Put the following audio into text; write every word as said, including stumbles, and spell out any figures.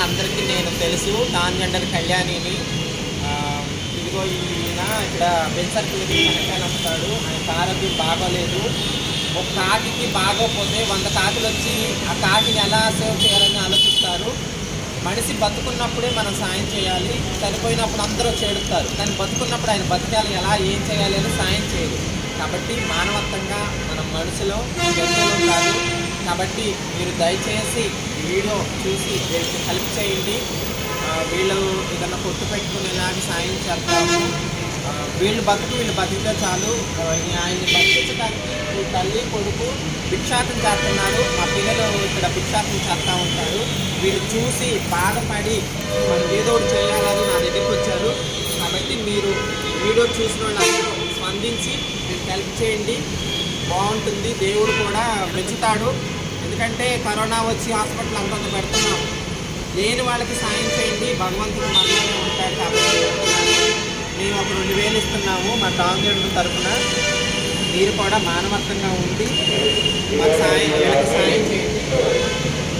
అందరికీ నేను తెలుసు, ట్రాన్స్జెండర్ కళ్యాణిని. ఇదిగో ఈయన ఇక్కడ బెంచ్ సర్కిల్ కనెక్ట్ వస్తాడు. ఆయన ఆరోగ్యం బాగోలేదు. ఒక కాకికి బాగోపోతే వంద కాకులు వచ్చి ఆ కాకిని ఎలా సేవ్ చేయాలని ఆలోచిస్తారు. మనిషి బతుకున్నప్పుడే మనం సాయం చేయాలి, చనిపోయినప్పుడు అందరూ చేడుతారు. కానీ బతుకున్నప్పుడు ఆయన బతకాలి, ఎలా ఏం చేయాలి అని సాయం చేయరు. కాబట్టి మానవత్వంగా మనం మనుషులు జంతువులు కాదు. కాబట్టి మీరు దయచేసి ఈ వీడియో చూసి వీళ్ళకి హెల్ప్ చేయండి. వీళ్ళు ఏదన్నా కొట్టు పెట్టుకునేలాగా సాయం చేస్తాము. వీళ్ళు బతుకు వీళ్ళు బతికితే చాలు. ఆయన్ని బతికించడానికి ఈ తల్లి కొడుకు భిక్షాటం చేస్తున్నారు. మా పిల్లలు ఇక్కడ భిక్షాటం చేస్తూ ఉంటారు. వీళ్ళు చూసి బాధపడి మనం ఏదో ఒకటి చేయాలని నా దగ్గరికి వచ్చారు. కాబట్టి మీరు ఈ వీడియో చూసిన వాళ్ళందరూ స్పందించి మీరు హెల్ప్ చేయండి, బాగుంటుంది. దేవుడు కూడా మెచ్చుతాడు. ఎందుకంటే కరోనా వచ్చి హాస్పిటల్ అంతంత పెడుతున్నాం. లేని వాళ్ళకి సాయం చేయండి, భగవంతుడు మనలోనే ఉంటాడు. కాబట్టి మేము ఒక రెండు వేలు ఇస్తున్నాము మా ట్రాన్స్జెండర్ తరఫున. మీరు కూడా మానవత్వంగా ఉండి మాకు సాయం వీళ్ళకి సాయం చేయండి.